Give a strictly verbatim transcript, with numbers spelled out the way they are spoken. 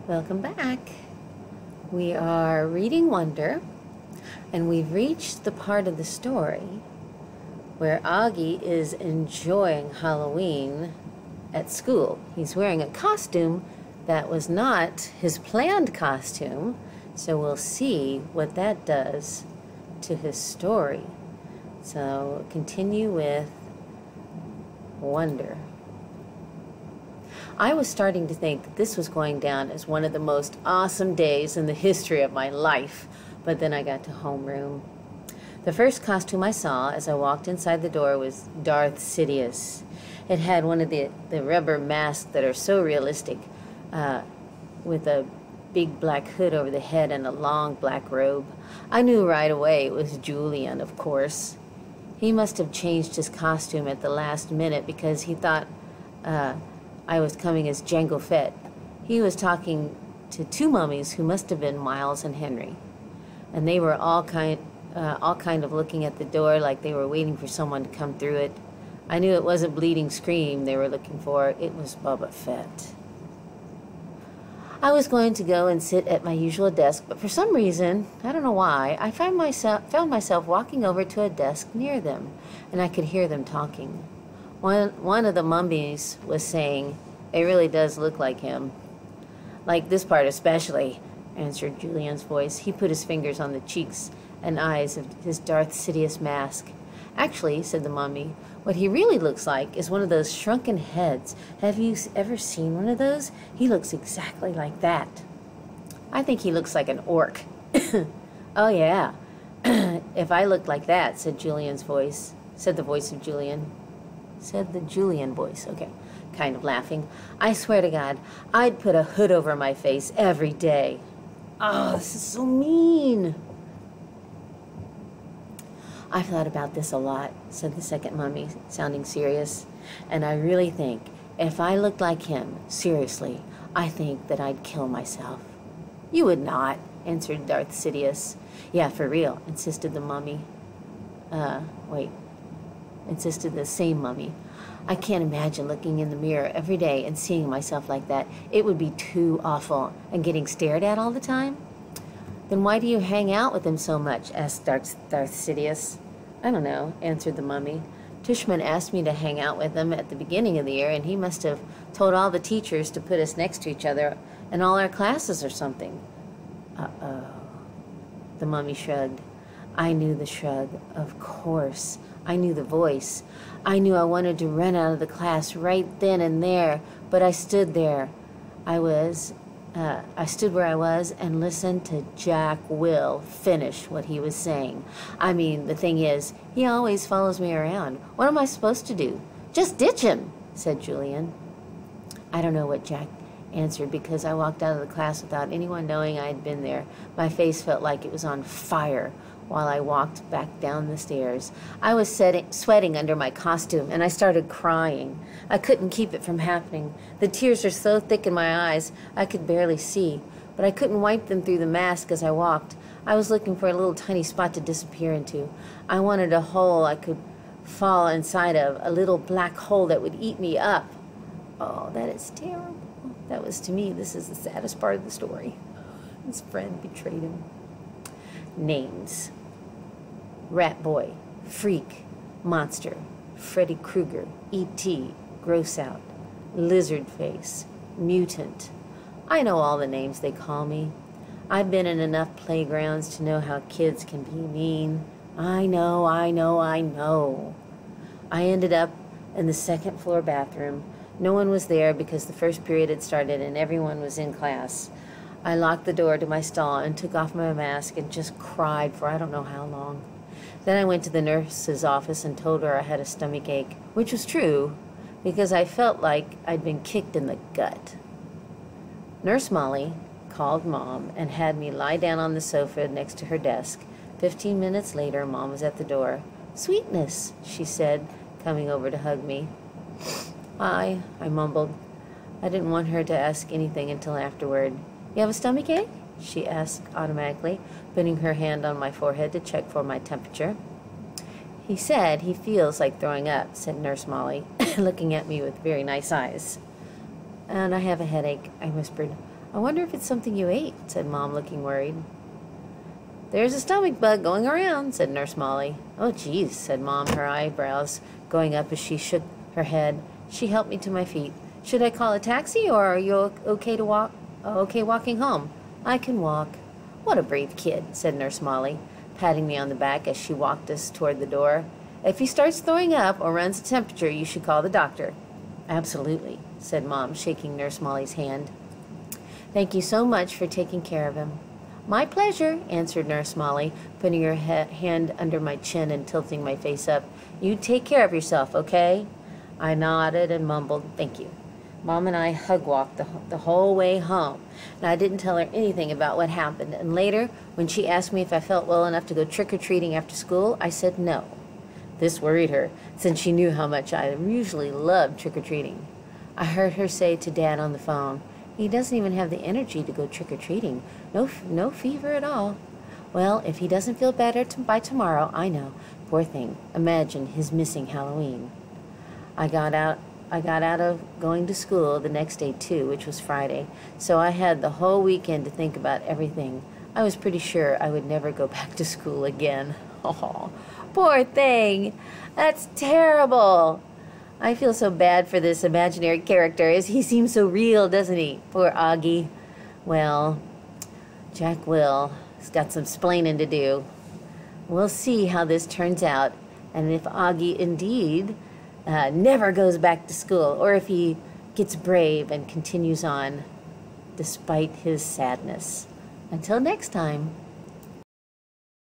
Welcome back. We are reading Wonder, and we've reached the part of the story where Augie is enjoying Halloween at school. He's wearing a costume that was not his planned costume, so we'll see what that does to his story. So continue with Wonder. I was starting to think that this was going down as one of the most awesome days in the history of my life, but then I got to homeroom. The first costume I saw as I walked inside the door was Darth Sidious. It had one of the, the rubber masks that are so realistic, uh, with a big black hood over the head and a long black robe. I knew right away it was Julian, of course. He must have changed his costume at the last minute because he thought uh, I was coming as Jango Fett. He was talking to two mummies who must have been Miles and Henry. And they were all kind, uh, all kind of looking at the door like they were waiting for someone to come through it. I knew it wasn't Bleeding Scream they were looking for. It was Boba Fett. I was going to go and sit at my usual desk, but for some reason, I don't know why, I found myself, found myself walking over to a desk near them, and I could hear them talking. One, one of the mummies was saying, "It really does look like him." "Like this part especially," answered Julian's voice. He put his fingers on the cheeks and eyes of his Darth Sidious mask. "Actually," said the mummy, "what he really looks like is one of those shrunken heads. Have you ever seen one of those? He looks exactly like that." "I think he looks like an orc." "Oh, yeah. If I looked like that," said Julian's voice, said the voice of Julian. Said the Julian voice, okay, kind of laughing. "I swear to God, I'd put a hood over my face every day." "Oh, this is so mean." "I've thought about this a lot," said the second mummy, sounding serious. "And I really think if I looked like him, seriously, I think that I'd kill myself." "You would not," answered Darth Sidious. "Yeah, for real," insisted the mummy. Uh, wait. insisted the same mummy. "I can't imagine looking in the mirror every day and seeing myself like that. It would be too awful. And getting stared at all the time." "Then why do you hang out with him so much?" asked Darth, Darth Sidious. "I don't know," answered the mummy. "Tushman asked me to hang out with him at the beginning of the year, and he must have told all the teachers to put us next to each other in all our classes or something." Uh-oh. The mummy shrugged. I knew the shrug, of course. I knew the voice. I knew I wanted to run out of the class right then and there, but I stood there. I was, uh, I stood where I was and listened to Jack Will finish what he was saying. I mean, the thing is, he always follows me around. What am I supposed to do? "Just ditch him," said Julian. I don't know what Jack answered because I walked out of the class without anyone knowing I had been there. My face felt like it was on fire while I walked back down the stairs. I was setting, sweating under my costume, and I started crying. I couldn't keep it from happening. The tears were so thick in my eyes I could barely see, but I couldn't wipe them through the mask as I walked. I was looking for a little tiny spot to disappear into. I wanted a hole I could fall inside of, a little black hole that would eat me up. Oh, that is terrible. That was, to me, this is the saddest part of the story. His friend betrayed him. Names: Rat Boy, Freak, Monster, Freddy Krueger, E T, Gross Out, Lizard Face, Mutant. I know all the names they call me. I've been in enough playgrounds to know how kids can be mean. I know, I know, I know. I ended up in the second floor bathroom. No one was there because the first period had started and everyone was in class. I locked the door to my stall and took off my mask and just cried for I don't know how long. Then I went to the nurse's office and told her I had a stomach ache, which was true because I felt like I'd been kicked in the gut. Nurse Molly called Mom and had me lie down on the sofa next to her desk. Fifteen minutes later, Mom was at the door. "Sweetness," she said, coming over to hug me. "Hi," I mumbled. I didn't want her to ask anything until afterward. "You have a stomach ache?" she asked automatically, putting her hand on my forehead to check for my temperature. "He said he feels like throwing up," said Nurse Molly, looking at me with very nice eyes. "And I have a headache," I whispered. I wonder if it's something you ate, said Mom, looking worried. There's a stomach bug going around, said Nurse Molly. Oh, geez, said Mom, her eyebrows going up as she shook her head. She helped me to my feet. Should I call a taxi, or are you okay to walk? Okay walking home? I can walk. What a brave kid, said Nurse Molly, patting me on the back as she walked us toward the door. If he starts throwing up or runs a temperature, you should call the doctor. Absolutely, said Mom, shaking Nurse Molly's hand. Thank you so much for taking care of him. My pleasure, answered Nurse Molly, putting her he- hand under my chin and tilting my face up. You take care of yourself, okay? I nodded and mumbled, thank you. Mom and I hug-walked the, the whole way home, and I didn't tell her anything about what happened. And later, when she asked me if I felt well enough to go trick-or-treating after school, I said no. This worried her, since she knew how much I usually loved trick-or-treating. I heard her say to Dad on the phone, he doesn't even have the energy to go trick-or-treating. No, no fever at all. Well, if he doesn't feel better t- by tomorrow, I know. Poor thing. Imagine his missing Halloween. I got out I got out of going to school the next day, too, which was Friday, so I had the whole weekend to think about everything. I was pretty sure I would never go back to school again. Oh, poor thing. That's terrible. I feel so bad for this imaginary character, as he seems so real, doesn't he? Poor Augie. Well, Jack will. He's got some splaining to do. We'll see how this turns out, and if Augie indeed uh, never goes back to school, or if he gets brave and continues on despite his sadness. Until next time.